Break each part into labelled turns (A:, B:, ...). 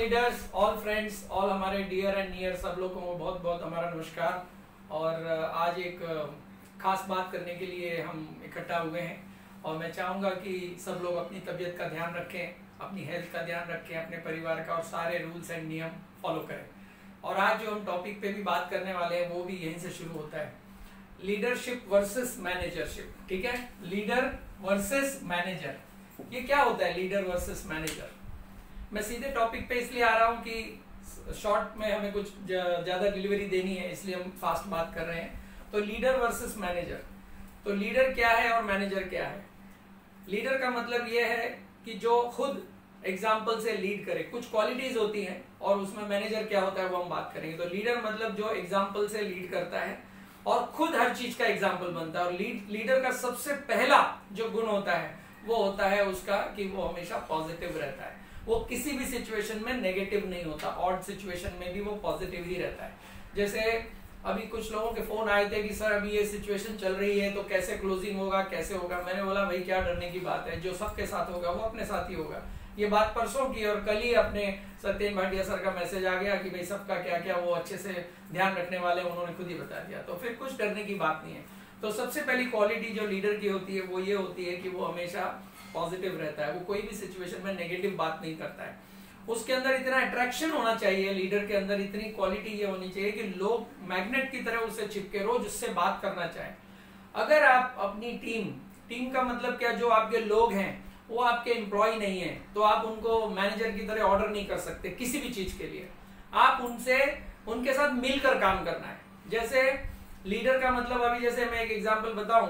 A: Leaders, all friends, all हमारे dear and near सब लोगों को बहुत बहुत हमारा नमस्कार। और आज एक खास बात करने के लिए हम इकट्ठा हुए हैं और मैं चाहूँगा कि सब लोग अपनी तबीयत का ध्यान रखें, अपनी हेल्थ का ध्यान रखें, अपने परिवार का, और सारे रूल्स एंड नियम फॉलो करें। और आज जो हम टॉपिक पे भी बात करने वाले हैं वो भी यहीं से शुरू होता है, लीडरशिप वर्सेस मैनेजरशिप। ठीक है, लीडर वर्सेस मैनेजर, ये क्या होता है लीडर वर्सेस मैनेजर। मैं सीधे टॉपिक पे इसलिए आ रहा हूँ कि शॉर्ट में हमें कुछ ज़्यादा डिलीवरी देनी है, इसलिए हम फास्ट बात कर रहे हैं। तो लीडर वर्सेस मैनेजर, तो लीडर क्या है और मैनेजर क्या है। लीडर का मतलब ये है कि जो खुद एग्जाम्पल से लीड करे, कुछ क्वालिटीज होती हैं, और उसमें मैनेजर क्या होता है वो हम बात करेंगे। तो लीडर मतलब जो एग्जाम्पल से लीड करता है और खुद हर चीज का एग्जाम्पल बनता है। और लीडर का सबसे पहला जो गुण होता है वो होता है उसका कि वो हमेशा पॉजिटिव रहता है। वो किसी भी सिचुएशन में नेगेटिव नहीं होता, ऑड सिचुएशन में भी वो पॉजिटिव ही रहता है। जैसे अभी कुछ लोगों के फोन आए थे कि सर अभी ये सिचुएशन चल रही है तो कैसे क्लोजिंग होगा, कैसे होगा। मैंने बोला भाई क्या डरने की बात है, जो सबके साथ होगा वो अपने साथ ही होगा। ये बात परसों की, और कल ही अपने सत्येन भाटिया सर का मैसेज आ गया कि भाई सबका क्या क्या वो अच्छे से ध्यान रखने वाले, उन्होंने खुद ही बता दिया। तो फिर कुछ डरने की बात नहीं है। तो सबसे पहली क्वालिटी जो लीडर की होती है वो ये होती है कि वो हमेशा पॉजिटिव रहता है, वो कोई भी सिचुएशन में नेगेटिव बात नहीं करता है। उसके अंदर इतना अट्रैक्शन होना चाहिए, लीडर के अंदर इतनी क्वालिटी ये होनी चाहिए कि लोग मैग्नेट की तरह उससे चिपके, रोज उससे बात करना चाहें। अगर आप अपनी टीम का मतलब क्या, जो आपके लोग हैं वो आपके एम्प्लॉय नहीं है, तो आप उनको मैनेजर की तरह ऑर्डर नहीं कर सकते किसी भी चीज के लिए। आप उनके साथ मिलकर काम करना है। जैसे लीडर का मतलब, अभी जैसे मैं एक एग्जांपल बताऊं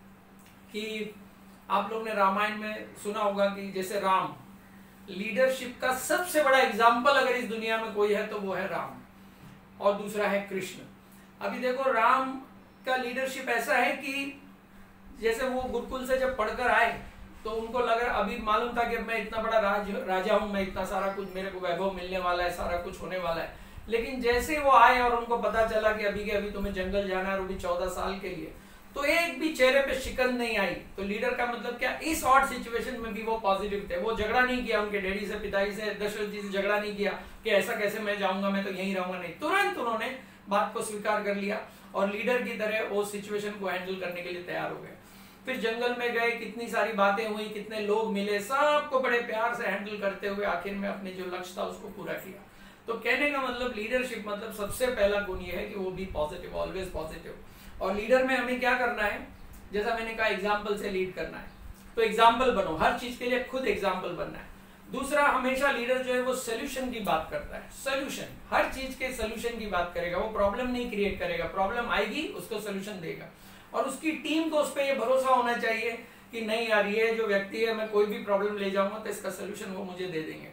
A: कि आप लोग ने रामायण में सुना होगा कि जैसे राम, लीडरशिप का सबसे बड़ा एग्जाम्पल अगर इस दुनिया में कोई है तो वो है राम, और दूसरा है कृष्ण। अभी देखो राम का लीडरशिप ऐसा है कि जैसे वो गुरुकुल से जब पढ़कर आए तो उनको लगा, अभी मालूम था कि मैं इतना बड़ा राजा हूं, मैं इतना सारा कुछ, मेरे को वैभव मिलने वाला है, सारा कुछ होने वाला है। लेकिन जैसे वो आए और उनको पता चला कि अभी के अभी तुम्हें जंगल जाना है, और भी 14 साल के लिए, तो एक भी चेहरे पे शिकन नहीं आई। तो लीडर का मतलब क्या, इस ऑड सिचुएशन में भी वो पॉजिटिव थे। वो झगड़ा नहीं किया उनके डैडी से, पिताजी से, दशरथ जी से झगड़ा नहीं किया कि ऐसा कैसे मैं जाऊंगा, मैं तो यहीं रहूंगा। नहीं, तुरंत उन्होंने बात को स्वीकार कर लिया और लीडर की तरह वो सिचुएशन को हैंडल करने के लिए तैयार हो गए। फिर जंगल में गए, कितनी सारी बातें हुई, कितने लोग मिले, सबको बड़े प्यार से हैंडल करते हुए आखिर में अपने जो लक्ष्य था उसको पूरा किया। तो कहने का मतलब लीडरशिप मतलब सबसे पहला गुण ये है कि वो भी पॉजिटिव, ऑलवेज पॉजिटिव। और लीडर में हमें क्या करना है, जैसा मैंने कहा एग्जाम्पल से लीड करना है। तो एग्जाम्पल बनो, हर चीज के लिए खुद एग्जाम्पल बनना है। दूसरा, हमेशा लीडर जो है वो सोल्यूशन की बात करता है। सोल्यूशन, हर चीज के सोल्यूशन की बात करेगा, वो प्रॉब्लम नहीं क्रिएट करेगा। प्रॉब्लम आएगी उसको सोल्यूशन देगा, और उसकी टीम को उस पर यह भरोसा होना चाहिए कि नहीं यार, ये जो व्यक्ति है, मैं कोई भी प्रॉब्लम ले जाऊंगा तो इसका सोल्यूशन वो मुझे दे देंगे।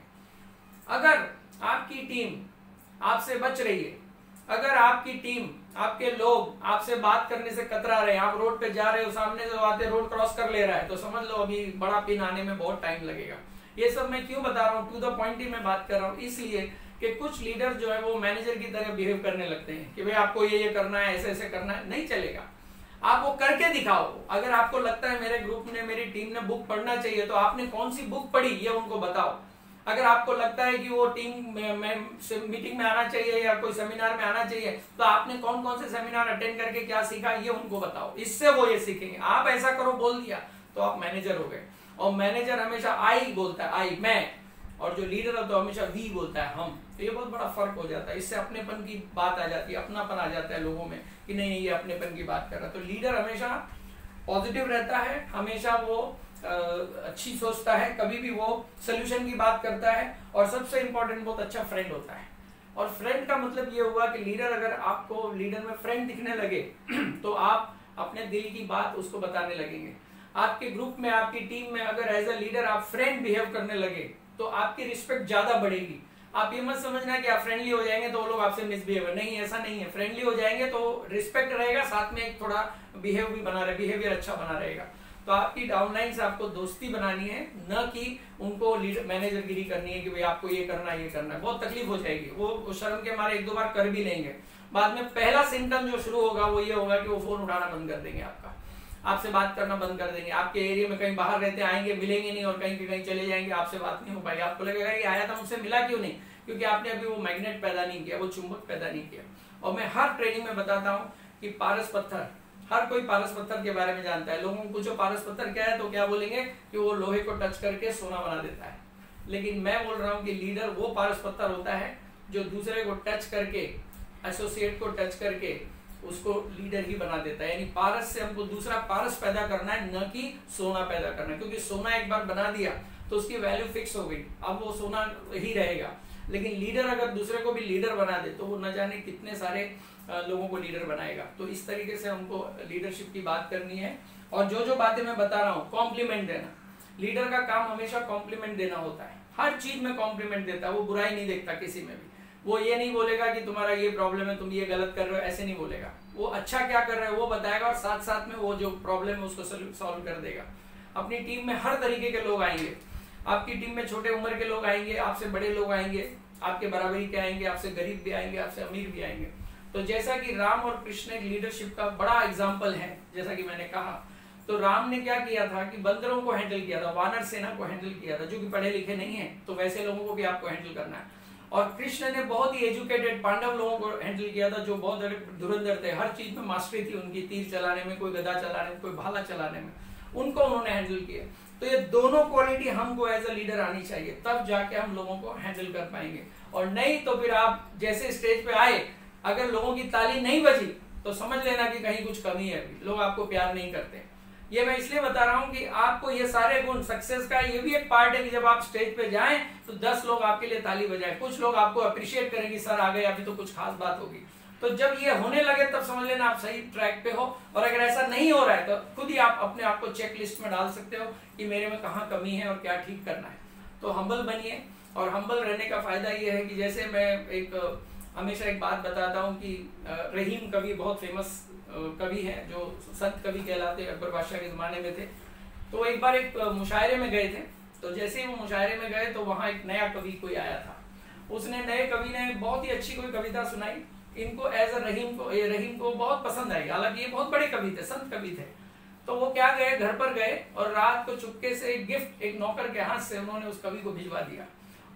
A: अगर आपकी टीम आपसे बच रही है, अगर आपकी टीम, आपके लोग आपसे बात करने से कतरा रहे हैं, आप रोड पे जा रहे हो, सामने से आते रोड क्रॉस कर ले रहा है, तो समझ लो अभी बड़ा पिन आने में बहुत टाइम लगेगा। ये सब मैं क्यों बता रहा हूँ, टू द पॉइंट ही मैं बात कर रहा हूँ, इसलिए कि कुछ लीडर जो है वो मैनेजर की तरह बिहेव करने लगते हैं कि भाई आपको ये करना है, ऐसे ऐसे करना है। नहीं चलेगा, आप वो करके दिखाओ। अगर आपको लगता है मेरे ग्रुप ने, मेरी टीम ने बुक पढ़ना चाहिए, तो आपने कौन सी बुक पढ़ी ये उनको बताओ। अगर आपको लगता है कि वो टीम में मीटिंग में आना चाहिए या कोई सेमिनार में आना चाहिए, तो आपने कौन कौन से सेमिनार अटेंड करके क्या सीखा ये उनको बताओ, इससे वो ये सीखेंगे। आप ऐसा करो बोल दिया तो आप मैनेजर हो गए। और मैनेजर हमेशा आई बोलता है, आई मैं, और जो लीडर है तो हमेशा वी बोलता है हम। तो ये बहुत बड़ा फर्क हो जाता है, इससे अपनेपन की बात आ जाती है, अपनापन आ जाता है लोगों में कि नहीं ये अपनेपन की बात कर रहा है। तो लीडर हमेशा पॉजिटिव रहता है, हमेशा वो अच्छी सोचता है, कभी भी वो सोल्यूशन की बात करता है, और सबसे इंपॉर्टेंट बहुत अच्छा फ्रेंड होता है। और फ्रेंड का मतलब ये हुआ कि लीडर, अगर आपको लीडर में फ्रेंड दिखने लगे तो आप अपने दिल की बात उसको बताने लगेंगे। आपके ग्रुप में, आपकी टीम में अगर एज अ लीडर आप फ्रेंड बिहेव करने लगे तो आपकी रिस्पेक्ट ज्यादा बढ़ेगी। आप ये मत समझना कि आप फ्रेंडली हो जाएंगे तो वो लोग आपसे मिसबिहेव, नहीं, ऐसा नहीं है। फ्रेंडली हो जाएंगे तो रिस्पेक्ट रहेगा, साथ में एक थोड़ा बिहेवियर अच्छा बना रहेगा। तो आपकी डाउनलाइन से आपको दोस्ती बनानी है, न कि उनको मैनेजरगिरी करनी है कि भाई आपको ये करना है, ये करना है। बहुत तकलीफ हो जाएगी, वो शर्म के मारे एक दो बार कर भी लेंगे। बाद में पहला सिम्टम जो शुरू होगा वो ये होगा कि वो फोन उठाना बंद कर देंगे, आपसे बात करना बंद कर देंगे। आपके एरिया में कहीं बाहर रहते, आएंगे, मिलेंगे नहीं, और कहीं चले जाएंगे, आपसे बात नहीं हो पाएगी। आपको लगेगा कि आया था मुझसे मिला क्यों नहीं, क्योंकि आपने अभी वो मैग्नेट पैदा नहीं किया, वो चुंबक पैदा नहीं किया। और मैं हर ट्रेनिंग में बताता हूँ कि पारस पत्थर, हर कोई पारस पत्थर के बारे में जानता है। लोगों को पूछो पारस पत्थर क्या है तो क्या बोलेंगे कि वो लोहे को टच करके सोना बना देता है। लेकिन मैं बोल रहा हूँ कि लीडर वो पारस पत्थर होता है जो दूसरे को टच करके, एसोसिएट को टच करके उसको लीडर ही बना देता है। यानी पारस से हमको दूसरा पारस पैदा करना है, न कि सोना पैदा करना है। क्योंकि सोना एक बार बना दिया तो उसकी वैल्यू फिक्स हो गई, अब वो सोना ही रहेगा। लेकिन लीडर अगर दूसरे को भी लीडर बना दे तो वो न जाने कितने सारे लोगों को लीडर बनाएगा। तो इस तरीके से हमको लीडरशिप की बात करनी है। और जो जो बातें मैं बता रहा हूँ, कॉम्प्लीमेंट देना, लीडर का काम हमेशा कॉम्प्लीमेंट देना होता है। हर चीज में कॉम्प्लीमेंट देता है, वो बुराई नहीं देखता किसी में भी। वो ये नहीं बोलेगा कि तुम्हारा ये प्रॉब्लम है, तुम ये गलत कर रहे हो, ऐसे नहीं बोलेगा। वो अच्छा क्या कर रहे हो वो बताएगा, और साथ साथ में वो जो प्रॉब्लम है उसको सॉल्व कर देगा। अपनी टीम में हर तरीके के लोग आएंगे। आपकी टीम में छोटे उम्र के लोग आएंगे, आपसे बड़े लोग आएंगे, आपके बराबरी के आएंगे, आपसे गरीब भी आएंगे, आपसे अमीर भी आएंगे। तो जैसा कि राम और कृष्ण एक लीडरशिप का बड़ा एग्जाम्पल है, जैसा कि मैंने कहा, तो राम ने क्या किया था कि बंदरों को हैंडल किया था, वानर सेना को हैंडल किया था, जो कि पढ़े लिखे नहीं है, तो वैसे लोगों को भी आपको हैंडल करना है। और कृष्ण ने बहुत ही एजुकेटेड पांडव लोगों को हैंडल किया था, जो बहुत धुरंधर थे, हर चीज में मास्टरी थी उनकी, तीर चलाने में, कोई गदा चलाने में, कोई भाला चलाने में, उनको उन्होंने हैंडल किया। तो ये दोनों क्वालिटी हमको एज अ लीडर आनी चाहिए, तब जाके हम लोगों को हैंडल कर पाएंगे। और नहीं तो फिर आप जैसे स्टेज पे आए, अगर लोगों की ताली नहीं बजी तो समझ लेना कि कहीं कुछ कमी है, लोग आपको प्यार नहीं करते। ये मैं इसलिए बता रहा हूं कि आपको ये सारे गुण, सक्सेस का ये भी एक पार्ट है कि जब आप स्टेज पे जाएं तो 10 लोग आपके लिए ताली बजाएं, कुछ लोग आपको अप्रिशिएट करेंगे, सर आ गए, अभी तो कुछ खास बात होगी। तो जब ये होने लगे तब समझ लेना आप सही ट्रैक पे हो। और अगर ऐसा नहीं हो रहा है तो खुद ही आप अपने आप को चेक लिस्ट में डाल सकते हो कि मेरे में कहाँ कमी है और क्या ठीक करना है। तो हम्बल बनिए। और हम्बल रहने का फायदा ये है कि जैसे मैं हमेशा एक बात बताता हूँ कि रहीम कवि बहुत फेमस कवि है, जो संत कवि कहलाते अकबर बादशाह के जमाने में थे। तो एक बार एक मुशायरे में गए थे, तो जैसे ही वो मुशायरे में गए तो वहाँ एक नया कवि कोई आया था। उसने, नए कवि ने बहुत ही अच्छी कोई कविता सुनाई। इनको एज अ रहीम को बहुत पसंद आई। हालांकि ये बहुत बड़े कवि थे, संत कवि थे। तो वो क्या गए, घर पर गए और रात को चुपके से एक गिफ्ट एक नौकर के हाथ से उन्होंने उस कवि को भिजवा दिया।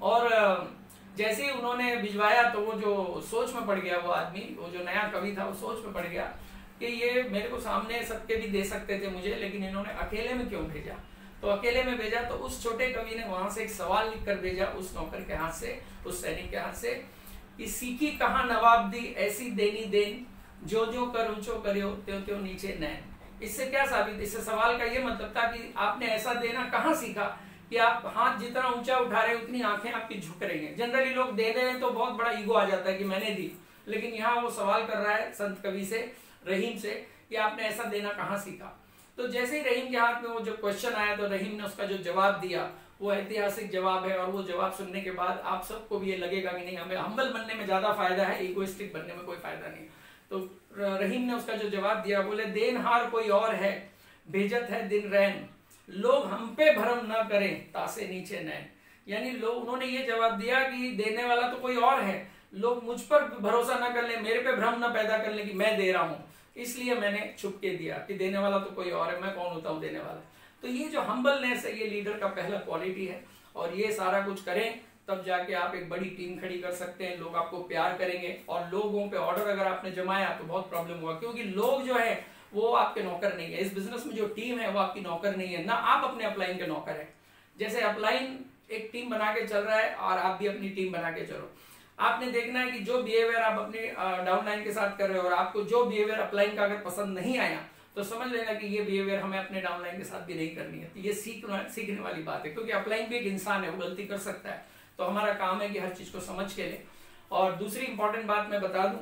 A: और जैसे ही उन्होंने भिजवाया तो वो जो सोच में पड़ गया, वो आदमी, वो जो नया कवि था, वो सोच में पड़ गया कि ये मेरे को सामने सबके भी दे सकते थे मुझे, लेकिन इन्होंने अकेले में क्यों भेजा। तो अकेले में भेजा तो उस छोटे कवि ने वहां से एक सवाल लिख कर भेजा उस नौकर के हाथ से, उस सैनिक के हाथ से, कि सीखी कहाँ नवाब दी ऐसी देनी देन, जो जो कर ऊंचो करियो त्यों त्यों नीचे नैन। इससे क्या साबित, इससे सवाल का ये मतलब था कि आपने ऐसा देना कहाँ सीखा कि आप हाथ जितना ऊंचा उठा रहे हैं उतनी आंखें आपकी झुक रही हैं। जनरली लोग दे रहे हैं तो बहुत बड़ा ईगो आ जाता है कि मैंने दी, लेकिन यहाँ वो सवाल कर रहा है संत कवि से, रहीम से, कि आपने ऐसा देना कहाँ सीखा। तो जैसे ही रहीम के हाथ में वो जो क्वेश्चन आया तो रहीम ने उसका जो जवाब दिया वो ऐतिहासिक जवाब है। और वो जवाब सुनने के बाद आप सबको भी ये लगेगा कि नहीं, हमें हम्बल बनने में ज्यादा फायदा है, इगोइस्टिक बनने में कोई फायदा नहीं। तो रहीम ने उसका जो जवाब दिया, बोले देनहार कोई और है, भेजत है दिन रैन, लोग हम पे भरम ना करें तासे नीचे नैन। यानी लोग, उन्होंने ये जवाब दिया कि देने वाला तो कोई और है, लोग मुझ पर भरोसा ना कर ले, मेरे पे भ्रम ना पैदा कर ले कि मैं दे रहा हूं, इसलिए मैंने छुप के दिया कि देने वाला तो कोई और है, मैं कौन होता हूं देने वाला। तो ये जो हम्बलनेस है, ये लीडर का पहला क्वालिटी है। और ये सारा कुछ करें तब जाके आप एक बड़ी टीम खड़ी कर सकते हैं, लोग आपको प्यार करेंगे। और लोगों पे ऑर्डर अगर आपने जमाया तो बहुत प्रॉब्लम हुआ, क्योंकि लोग जो है वो आपके नौकर नहीं है। इस बिजनेस में जो टीम है वो आपकी नौकर नहीं है, ना आप अपने अपलाइन के नौकर है। जैसे अपलाइन एक टीम बना के चल रहा है और आप भी अपनी टीम बना के चलो। आपने देखना है कि जो बिहेवियर आप अपने डाउनलाइन के साथ कर रहे हो और आपको जो बिहेवियर अपलाइन का अगर पसंद नहीं आया तो समझ लेना कि ये बिहेवियर हमें अपने डाउनलाइन के साथ भी नहीं करनी है। तो ये सीखने वाली बात है, क्योंकि अपलाइन भी एक इंसान है, वो गलती कर सकता है। तो हमारा काम है कि हर चीज को समझ के लें। और दूसरी इंपॉर्टेंट बात मैं बता दूं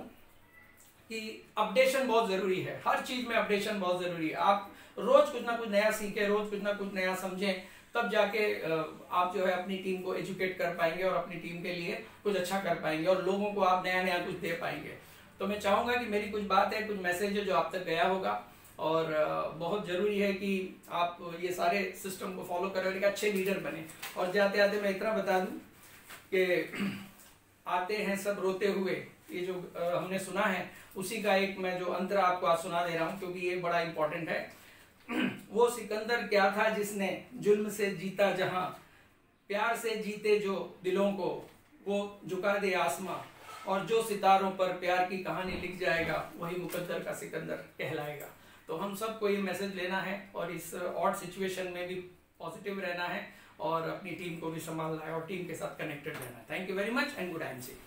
A: कि अपडेशन बहुत जरूरी है, हर चीज में अपडेशन बहुत जरूरी है। आप रोज कुछ ना कुछ नया सीखें, रोज कुछ ना कुछ नया समझें, तब जाके आप जो है अपनी टीम को एजुकेट कर पाएंगे और अपनी टीम के लिए कुछ अच्छा कर पाएंगे और लोगों को आप नया नया कुछ दे पाएंगे। तो मैं चाहूंगा कि मेरी कुछ बात है, कुछ मैसेज है जो आप तक गया होगा। और बहुत जरूरी है कि आप ये सारे सिस्टम को फॉलो करें और एक अच्छे लीडर बने। और जाते आते मैं इतना बता दूं कि आते हैं सब रोते हुए, ये जो हमने सुना है उसी का एक मैं जो अंतर आपको आज सुना दे रहा हूं, क्योंकि ये बड़ा इंपॉर्टेंट है। वो सिकंदर क्या था जिसने जुल्म से जीता जहां, प्यार से जीते जो दिलों को, वो झुका दे आसमां, और जो सितारों पर प्यार की कहानी लिख जाएगा वही मुकद्दर का सिकंदर कहलाएगा। तो हम सबको ये मैसेज लेना है और इस ऑड सिचुएशन में भी पॉजिटिव रहना है और अपनी टीम को भी संभालना है और टीम के साथ कनेक्टेड रहना है। Thank you very much and good MC.